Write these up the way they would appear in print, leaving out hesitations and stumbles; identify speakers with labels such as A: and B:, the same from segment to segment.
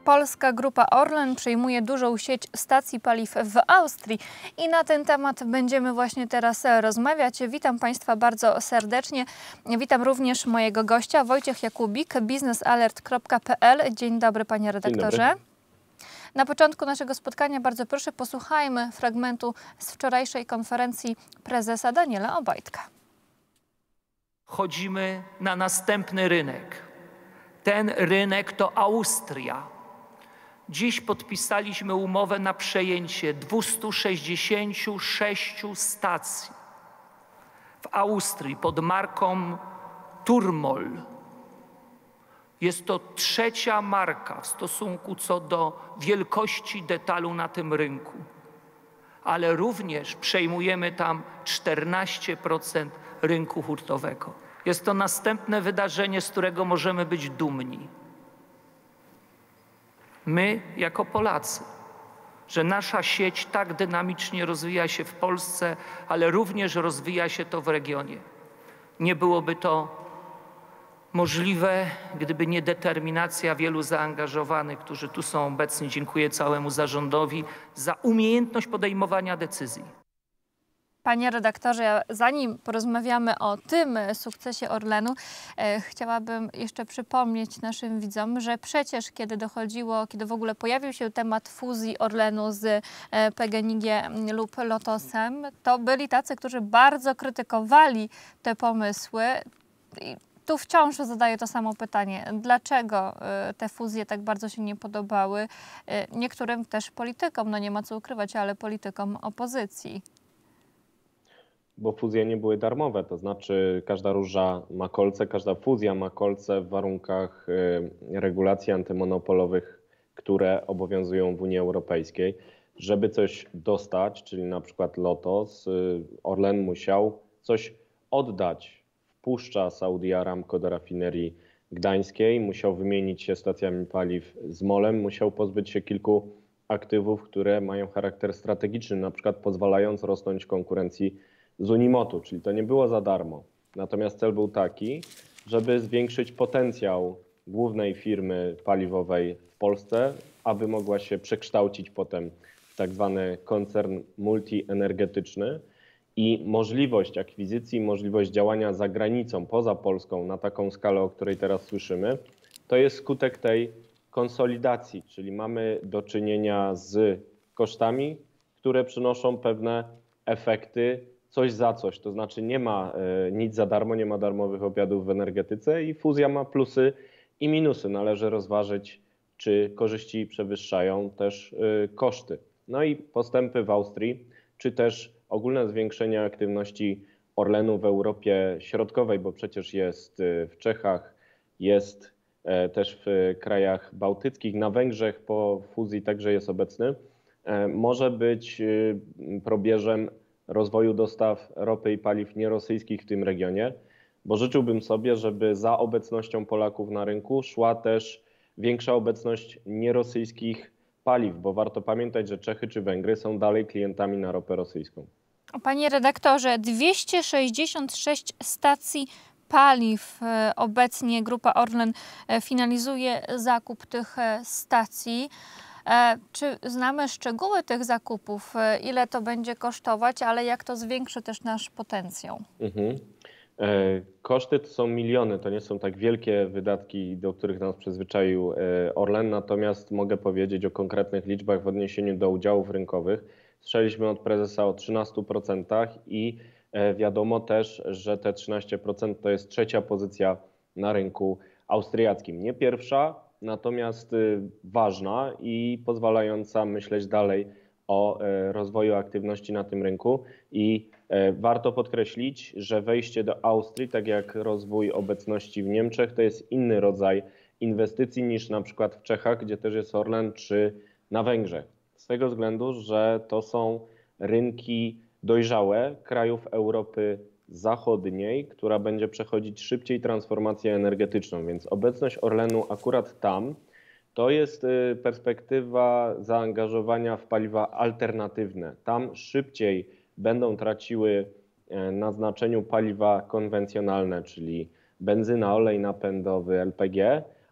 A: Polska Grupa Orlen przejmuje dużą sieć stacji paliw w Austrii i na ten temat będziemy właśnie teraz rozmawiać. Witam Państwa bardzo serdecznie. Witam również mojego gościa, Wojciech Jakubik, biznesalert.pl. Dzień dobry, panie redaktorze.
B: Dzień dobry.
A: Na początku naszego spotkania bardzo proszę posłuchajmy fragmentu z wczorajszej konferencji prezesa Daniela Obajtka.
C: Chodzimy na następny rynek. Ten rynek to Austria. Dziś podpisaliśmy umowę na przejęcie 266 stacji w Austrii pod marką Turmol. Jest to trzecia marka w stosunku co do wielkości detalu na tym rynku. Ale również przejmujemy tam 14% rynku hurtowego. Jest to następne wydarzenie, z którego możemy być dumni. My, jako Polacy, że nasza sieć tak dynamicznie rozwija się w Polsce, ale również rozwija się to w regionie. Nie byłoby to możliwe, gdyby nie determinacja wielu zaangażowanych, którzy tu są obecni. Dziękuję całemu zarządowi za umiejętność podejmowania decyzji.
A: Panie redaktorze, zanim porozmawiamy o tym sukcesie Orlenu, chciałabym jeszcze przypomnieć naszym widzom, że przecież kiedy w ogóle pojawił się temat fuzji Orlenu z PGNiG lub Lotosem, to byli tacy, którzy bardzo krytykowali te pomysły. I tu wciąż zadaję to samo pytanie. Dlaczego te fuzje tak bardzo się nie podobały niektórym też politykom, no nie ma co ukrywać, ale politykom opozycji?
B: Bo fuzje nie były darmowe, to znaczy każda róża ma kolce, każda fuzja ma kolce w warunkach regulacji antymonopolowych, które obowiązują w Unii Europejskiej. Żeby coś dostać, czyli na przykład Lotos, Orlen musiał coś oddać. Wpuszcza Saudi Aramco do rafinerii gdańskiej, musiał wymienić się stacjami paliw z MOL-em, musiał pozbyć się kilku aktywów, które mają charakter strategiczny, na przykład pozwalając rosnąć konkurencji z Unimotu, czyli to nie było za darmo. Natomiast cel był taki, żeby zwiększyć potencjał głównej firmy paliwowej w Polsce, aby mogła się przekształcić potem w tak zwany koncern multienergetyczny i możliwość akwizycji, możliwość działania za granicą, poza Polską na taką skalę, o której teraz słyszymy, to jest skutek tej konsolidacji, czyli mamy do czynienia z kosztami, które przynoszą pewne efekty, coś za coś, to znaczy nie ma nic za darmo, nie ma darmowych obiadów w energetyce i fuzja ma plusy i minusy. Należy rozważyć, czy korzyści przewyższają też koszty. No i postępy w Austrii, czy też ogólne zwiększenie aktywności Orlenu w Europie Środkowej, bo przecież jest w Czechach, jest też w krajach bałtyckich, na Węgrzech po fuzji także jest obecny, może być probierzem rozwoju dostaw ropy i paliw nierosyjskich w tym regionie, bo życzyłbym sobie, żeby za obecnością Polaków na rynku szła też większa obecność nierosyjskich paliw, bo warto pamiętać, że Czechy czy Węgry są dalej klientami na ropę rosyjską.
A: Panie redaktorze, 266 stacji paliw obecnie Grupa Orlen finalizuje zakup tych stacji. Czy znamy szczegóły tych zakupów? Ile to będzie kosztować, ale jak to zwiększy też nasz potencjał?
B: Koszty to są miliony, to nie są tak wielkie wydatki, do których nas przyzwyczaił Orlen, natomiast mogę powiedzieć o konkretnych liczbach w odniesieniu do udziałów rynkowych. Słyszeliśmy od prezesa o 13% i wiadomo też, że te 13% to jest trzecia pozycja na rynku austriackim. Nie pierwsza, natomiast ważna i pozwalająca myśleć dalej o rozwoju aktywności na tym rynku. I warto podkreślić, że wejście do Austrii, tak jak rozwój obecności w Niemczech, to jest inny rodzaj inwestycji niż na przykład w Czechach, gdzie też jest Orlen, czy na Węgrzech. Z tego względu, że to są rynki dojrzałe krajów Europy Zachodniej, która będzie przechodzić szybciej transformację energetyczną, więc obecność Orlenu akurat tam to jest perspektywa zaangażowania w paliwa alternatywne. Tam szybciej będą traciły na znaczeniu paliwa konwencjonalne, czyli benzyna, olej napędowy, LPG,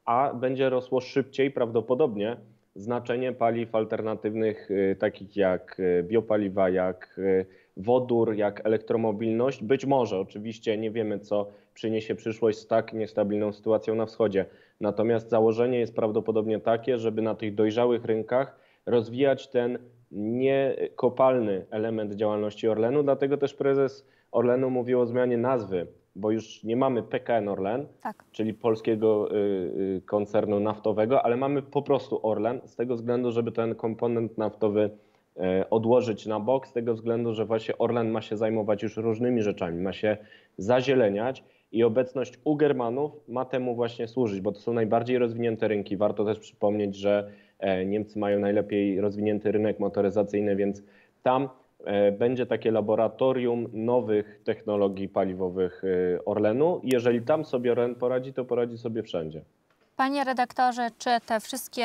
B: a będzie rosło szybciej prawdopodobnie znaczenie paliw alternatywnych, takich jak biopaliwa, jak wodór, jak elektromobilność. Być może, oczywiście nie wiemy, co przyniesie przyszłość z tak niestabilną sytuacją na wschodzie. Natomiast założenie jest prawdopodobnie takie, żeby na tych dojrzałych rynkach rozwijać ten niekopalny element działalności Orlenu. Dlatego też prezes Orlenu mówił o zmianie nazwy, bo już nie mamy PKN Orlen,
A: Tak.
B: czyli polskiego koncernu naftowego, ale mamy po prostu Orlen z tego względu, żeby ten komponent naftowy odłożyć na bok, z tego względu, że właśnie Orlen ma się zajmować już różnymi rzeczami, ma się zazieleniać i obecność u Germanów ma temu właśnie służyć, bo to są najbardziej rozwinięte rynki. Warto też przypomnieć, że Niemcy mają najlepiej rozwinięty rynek motoryzacyjny, więc tam będzie takie laboratorium nowych technologii paliwowych Orlenu. Jeżeli tam sobie Orlen poradzi, to poradzi sobie wszędzie.
A: Panie redaktorze, czy te wszystkie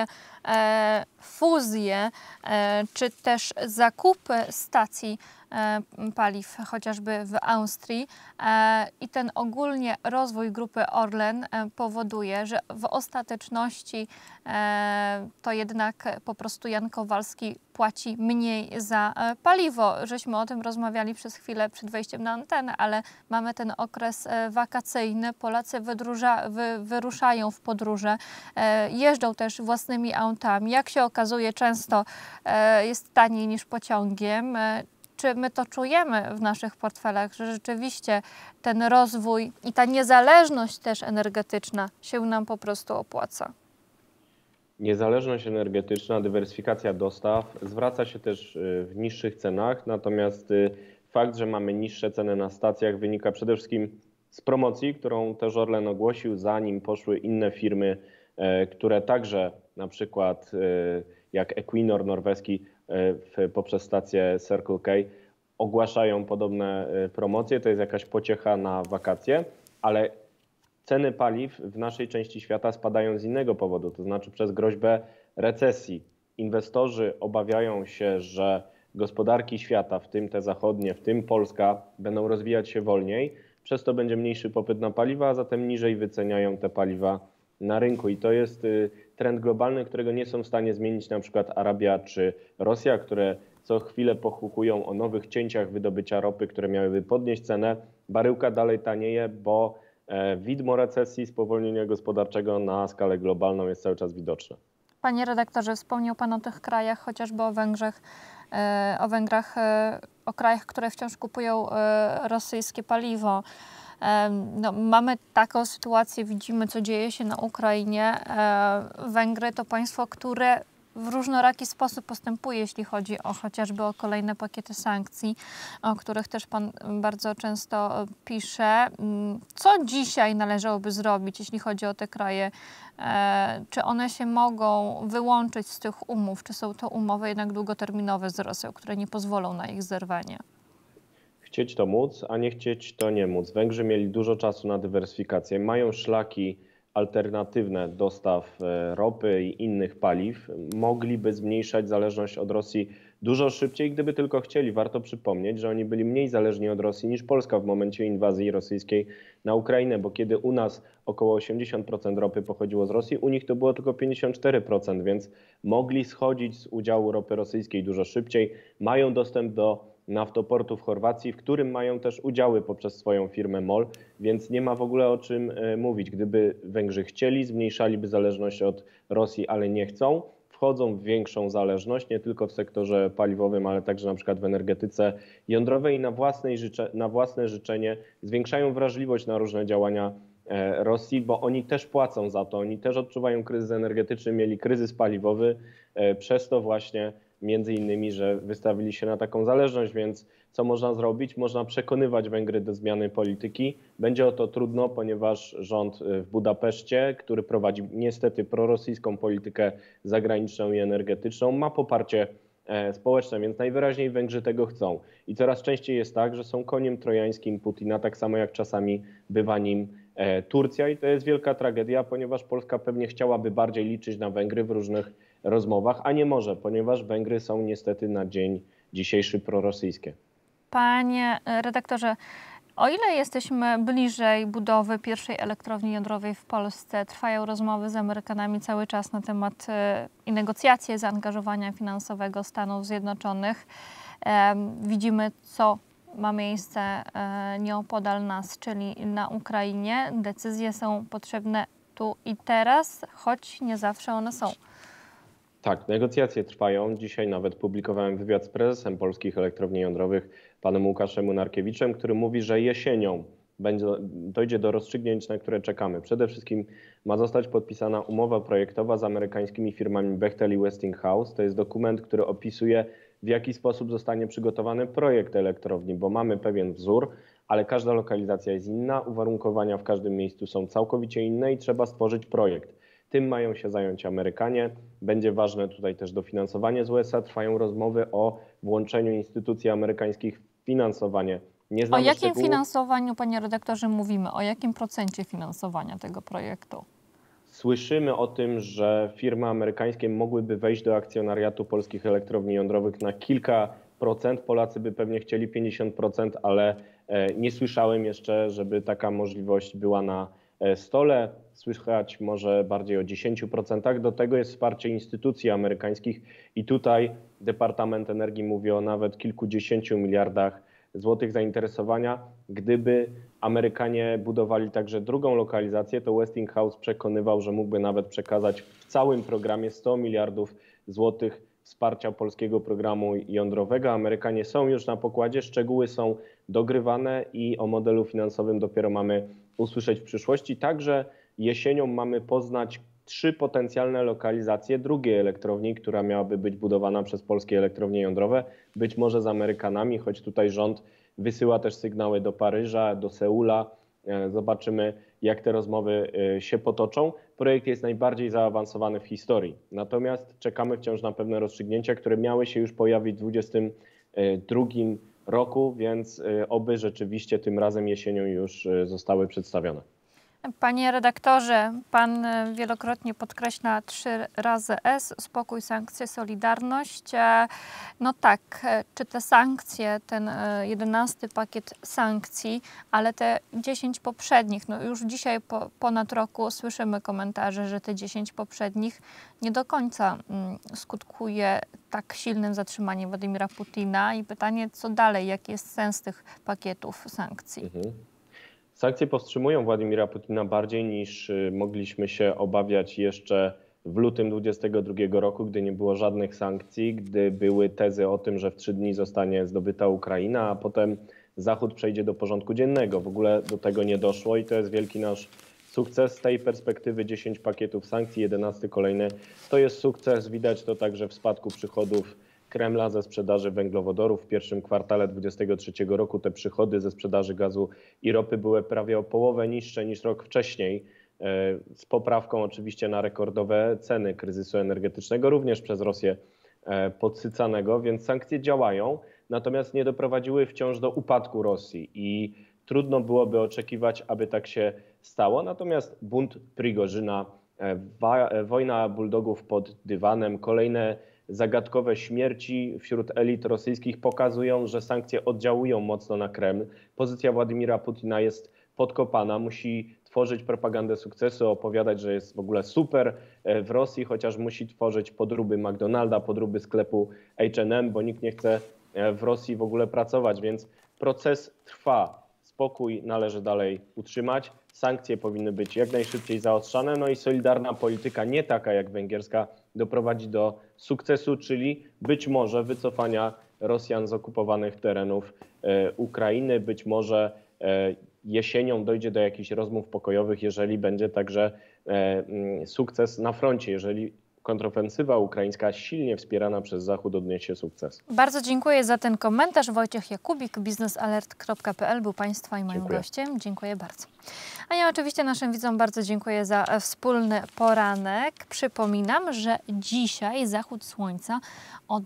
A: fuzje, czy też zakupy stacji paliw, chociażby w Austrii i ten ogólnie rozwój grupy Orlen powoduje, że w ostateczności to jednak po prostu Jan Kowalski płaci mniej za paliwo. Żeśmy o tym rozmawiali przez chwilę przed wejściem na antenę, ale mamy ten okres wakacyjny. Polacy wyruszają w podróże, jeżdżą też własnymi autami. Jak się okazuje, często jest taniej niż pociągiem. Czy my to czujemy w naszych portfelach, że rzeczywiście ten rozwój i ta niezależność też energetyczna się nam po prostu opłaca?
B: Niezależność energetyczna, dywersyfikacja dostaw zwraca się też w niższych cenach, natomiast fakt, że mamy niższe ceny na stacjach wynika przede wszystkim z promocji, którą też Orlen ogłosił, zanim poszły inne firmy, które także na przykład jak Equinor norweski poprzez stację Circle K ogłaszają podobne promocje. To jest jakaś pociecha na wakacje, ale ceny paliw w naszej części świata spadają z innego powodu, to znaczy przez groźbę recesji. Inwestorzy obawiają się, że gospodarki świata, w tym te zachodnie, w tym Polska, będą rozwijać się wolniej, przez to będzie mniejszy popyt na paliwa, a zatem niżej wyceniają te paliwa na rynku. I to jest trend globalny, którego nie są w stanie zmienić na przykład Arabia czy Rosja, które co chwilę pochukują o nowych cięciach wydobycia ropy, które miałyby podnieść cenę. Baryłka dalej tanieje, bo widmo recesji, spowolnienia gospodarczego na skalę globalną jest cały czas widoczne.
A: Panie redaktorze, wspomniał Pan o tych krajach, chociażby o Węgrzech, o krajach, które wciąż kupują rosyjskie paliwo. No, mamy taką sytuację, widzimy, co dzieje się na Ukrainie. Węgry to państwo, które w różnoraki sposób postępuje, jeśli chodzi o chociażby o kolejne pakiety sankcji, o których też Pan bardzo często pisze. Co dzisiaj należałoby zrobić, jeśli chodzi o te kraje? Czy one się mogą wyłączyć z tych umów? Czy są to umowy jednak długoterminowe z Rosją, które nie pozwolą na ich zerwanie?
B: Chcieć to móc, a nie chcieć to nie móc. Węgrzy mieli dużo czasu na dywersyfikację, mają szlaki alternatywne dostaw ropy i innych paliw, mogliby zmniejszać zależność od Rosji dużo szybciej, gdyby tylko chcieli. Warto przypomnieć, że oni byli mniej zależni od Rosji niż Polska w momencie inwazji rosyjskiej na Ukrainę, bo kiedy u nas około 80% ropy pochodziło z Rosji, u nich to było tylko 54%, więc mogli schodzić z udziału ropy rosyjskiej dużo szybciej. Mają dostęp do naftoportu w Chorwacji, w którym mają też udziały poprzez swoją firmę MOL, więc nie ma w ogóle o czym mówić. Gdyby Węgrzy chcieli, zmniejszaliby zależność od Rosji, ale nie chcą. Wchodzą w większą zależność, nie tylko w sektorze paliwowym, ale także na przykład w energetyce jądrowej i na własne życzenie zwiększają wrażliwość na różne działania Rosji, bo oni też płacą za to, oni też odczuwają kryzys energetyczny, mieli kryzys paliwowy, przez to właśnie między innymi, że wystawili się na taką zależność, więc co można zrobić? Można przekonywać Węgry do zmiany polityki. Będzie o to trudno, ponieważ rząd w Budapeszcie, który prowadzi niestety prorosyjską politykę zagraniczną i energetyczną, ma poparcie społeczne, więc najwyraźniej Węgrzy tego chcą. I coraz częściej jest tak, że są koniem trojańskim Putina, tak samo jak czasami bywa nim Turcja i to jest wielka tragedia, ponieważ Polska pewnie chciałaby bardziej liczyć na Węgry w różnych rozmowach, a nie może, ponieważ Węgry są niestety na dzień dzisiejszy prorosyjskie.
A: Panie redaktorze, O ile jesteśmy bliżej budowy pierwszej elektrowni jądrowej w Polsce, trwają rozmowy z Amerykanami cały czas na temat i negocjacje zaangażowania finansowego Stanów Zjednoczonych. Widzimy, co ma miejsce nieopodal nas, czyli na Ukrainie. Decyzje są potrzebne tu i teraz, choć nie zawsze one są.
B: Tak, negocjacje trwają. Dzisiaj nawet publikowałem wywiad z prezesem Polskich Elektrowni Jądrowych, panem Łukaszem Munarkiewiczem, który mówi, że jesienią dojdzie do rozstrzygnięć, na które czekamy. Przede wszystkim ma zostać podpisana umowa projektowa z amerykańskimi firmami Bechtel i Westinghouse. To jest dokument, który opisuje, w jaki sposób zostanie przygotowany projekt elektrowni, bo mamy pewien wzór, ale każda lokalizacja jest inna, uwarunkowania w każdym miejscu są całkowicie inne i trzeba stworzyć projekt. Tym mają się zająć Amerykanie. Będzie ważne tutaj też dofinansowanie z USA. Trwają rozmowy o włączeniu instytucji amerykańskich w finansowanie. Nie znamy
A: o jakim
B: szczegółów.
A: finansowaniu, panie redaktorze, mówimy? O jakim procencie finansowania tego projektu?
B: Słyszymy o tym, że firmy amerykańskie mogłyby wejść do akcjonariatu polskich elektrowni jądrowych na kilka procent. Polacy by pewnie chcieli 50%, ale nie słyszałem jeszcze, żeby taka możliwość była na stole. Słychać może bardziej o 10%. Do tego jest wsparcie instytucji amerykańskich i tutaj Departament Energii mówi o nawet kilkudziesięciu miliardach złotych zainteresowania. Gdyby Amerykanie budowali także drugą lokalizację, to Westinghouse przekonywał, że mógłby nawet przekazać w całym programie 100 miliardów złotych wsparcia polskiego programu jądrowego. Amerykanie są już na pokładzie, szczegóły są dogrywane i o modelu finansowym dopiero mamy usłyszeć w przyszłości. Także jesienią mamy poznać 3 potencjalne lokalizacje drugiej elektrowni, która miałaby być budowana przez polskie elektrownie jądrowe, być może z Amerykanami, choć tutaj rząd wysyła też sygnały do Paryża, do Seula. Zobaczymy, jak te rozmowy się potoczą. Projekt jest najbardziej zaawansowany w historii. Natomiast czekamy wciąż na pewne rozstrzygnięcia, które miały się już pojawić w 2022 roku, więc oby rzeczywiście tym razem jesienią już zostały przedstawione.
A: Panie redaktorze, pan wielokrotnie podkreśla 3 razy S, spokój, sankcje, solidarność. No tak, czy te sankcje, ten 11 pakiet sankcji, ale te 10 poprzednich, no już dzisiaj po ponad roku słyszymy komentarze, że te 10 poprzednich nie do końca skutkuje tak silnym zatrzymaniem Władimira Putina i pytanie, co dalej, jaki jest sens tych pakietów sankcji?
B: Sankcje powstrzymują Władimira Putina bardziej niż mogliśmy się obawiać jeszcze w lutym 2022 roku, gdy nie było żadnych sankcji, gdy były tezy o tym, że w 3 dni zostanie zdobyta Ukraina, a potem Zachód przejdzie do porządku dziennego. W ogóle do tego nie doszło i to jest wielki nasz sukces. Z tej perspektywy 10 pakietów sankcji, 11 kolejny, to jest sukces. Widać to także w spadku przychodów Kremla ze sprzedaży węglowodorów. W pierwszym kwartale 2023 roku te przychody ze sprzedaży gazu i ropy były prawie o połowę niższe niż rok wcześniej, z poprawką oczywiście na rekordowe ceny kryzysu energetycznego, również przez Rosję podsycanego, więc sankcje działają, natomiast nie doprowadziły wciąż do upadku Rosji i trudno byłoby oczekiwać, aby tak się stało. Natomiast bunt Prigorzyna, wojna buldogów pod dywanem, kolejne zagadkowe śmierci wśród elit rosyjskich pokazują, że sankcje oddziałują mocno na Kreml. Pozycja Władimira Putina jest podkopana, musi tworzyć propagandę sukcesu, opowiadać, że jest w ogóle super w Rosji, chociaż musi tworzyć podróby McDonalda, podróby sklepu H&M, bo nikt nie chce w Rosji w ogóle pracować, więc proces trwa. Spokój należy dalej utrzymać, sankcje powinny być jak najszybciej zaostrzane, no i solidarna polityka, nie taka jak węgierska, doprowadzi do sukcesu, czyli być może wycofania Rosjan z okupowanych terenów Ukrainy, być może jesienią dojdzie do jakichś rozmów pokojowych, jeżeli będzie także sukces na froncie, jeżeli kontrofensywa ukraińska silnie wspierana przez Zachód odniesie sukces.
A: Bardzo dziękuję za ten komentarz. Wojciech Jakubik, biznesalert.pl był Państwa i moim gościem. Dziękuję bardzo. A ja oczywiście naszym widzom bardzo dziękuję za wspólny poranek. Przypominam, że dzisiaj zachód słońca o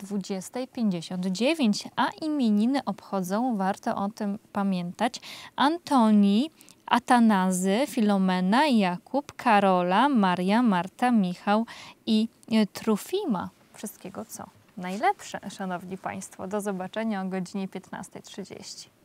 A: 20:59, a imieniny obchodzą, warto o tym pamiętać, Antoni, Atanazy, Filomena, Jakub, Karola, Maria, Marta, Michał i Trufima. Wszystkiego co najlepsze, szanowni państwo. Do zobaczenia o godzinie 15:30.